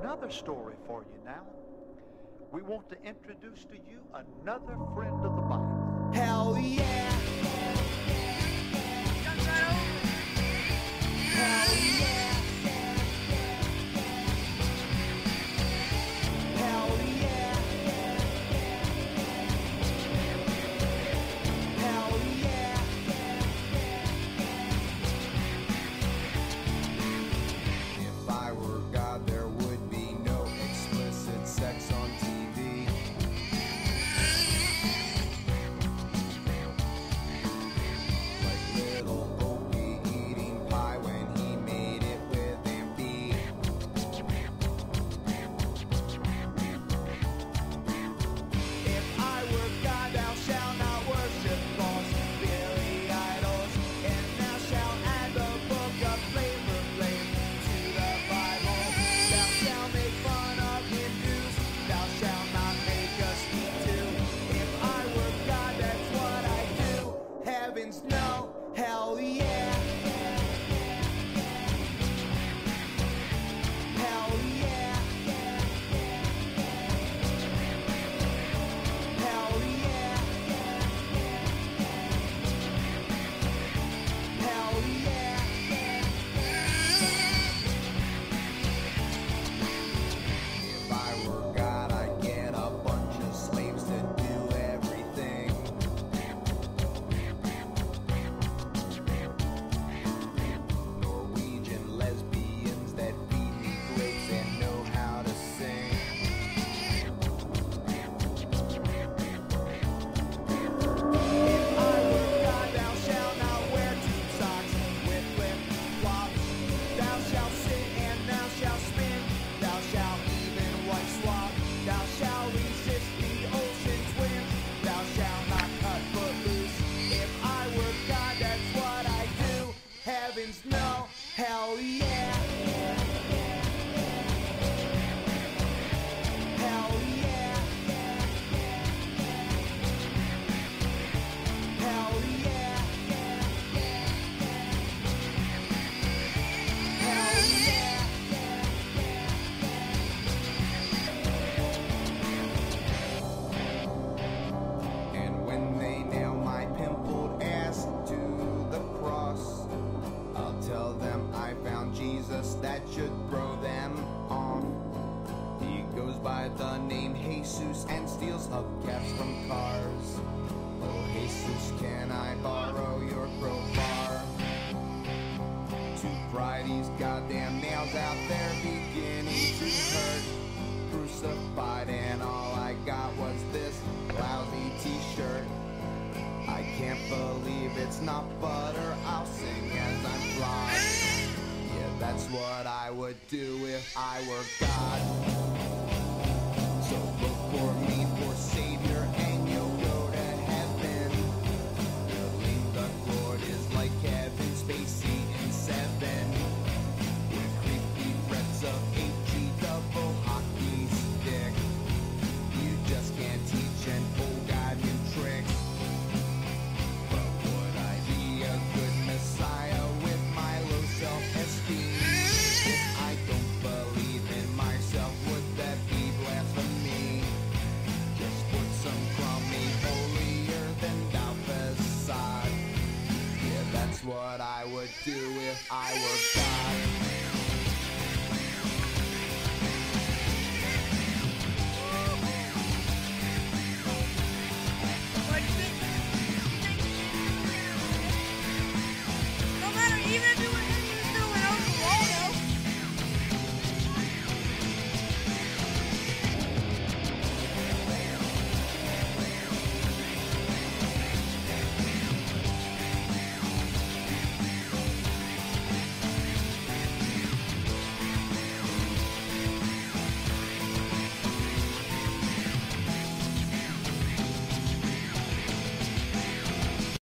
another story for you now. We want to introduce to you another friend of the Bible. Hell yeah! Hell yeah! Hell yeah! Hell yeah! If I were God, there would be no explicit sex on TV. Like little Opie eating pie when he made it with Aunt B. If I were God, thou shalt not worship false Billy idols, and thou shalt add the book of Flavor Flav to the Bible. Thou shalt make fun of Hindus, thou shalt not make us eat too. If I were God, that's what I'd do. Heavens no, hell yeah. Hell yeah. Hell yeah. Hell yeah. If I were God, I'd get a bunch of slaves to do everything. Norwegian lesbians that feed me grapes and know how to sing. If I were God, thou shalt not wear tube socks with flip-flops. Thou shalt sit and thou shalt spin. Thou shalt even white swap. Thou shalt resist the ocean's winds. Thou shalt not cut footloose. If I were God, that's what I'd do. Heavens no, hell yeah. Hell yeah. Hell yeah. Hell yeah. And when they nail my pimpled ass to the cross, I'll tell them I found Jesus that should throw them off. He goes by the name Jesus and steals hubcaps from cars. Oh Jesus, can I borrow your crowbar to pry these goddamn nails out there beginning to hurt? Crucified and all I got was this lousy t-shirt. I can't believe it's not butter. I'll sing as I'm flying. Yeah, that's what I would do if I were God. So look for me for Savior and you'll go to heaven. Believe the Lord is like Kevin Spacey in Seven, with creepy threats of HE double hockey stick. You just can't teach an old guy new tricks. But would I be a good Messiah with my low self-esteem? If I don't believe in myself, would that be blasphemy? Just put some crummy holier than thou facade. Yeah, that's what I would do if I were God.